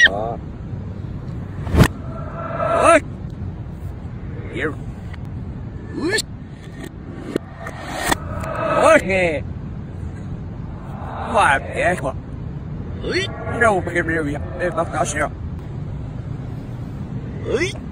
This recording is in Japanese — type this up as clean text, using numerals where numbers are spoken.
Đó. Ôi. Yêu. Ôi kìa. Hoa kìa quá. Đâu kìa biểu hiện. Để bác cáo xíu.